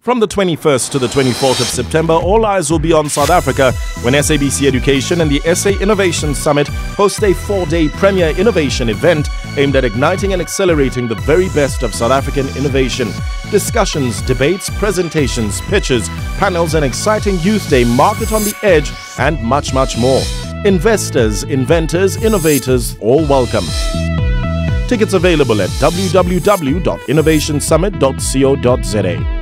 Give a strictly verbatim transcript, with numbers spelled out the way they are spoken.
From the twenty-first to the twenty-fourth of September, all eyes will be on South Africa when S A B C Education and the S A Innovation Summit host a four-day premier innovation event aimed at igniting and accelerating the very best of South African innovation. Discussions, debates, presentations, pitches, panels, and exciting youth day market on the edge, and much, much more. Investors, inventors, innovators, all welcome. Tickets available at w w w dot innovation summit dot co dot za.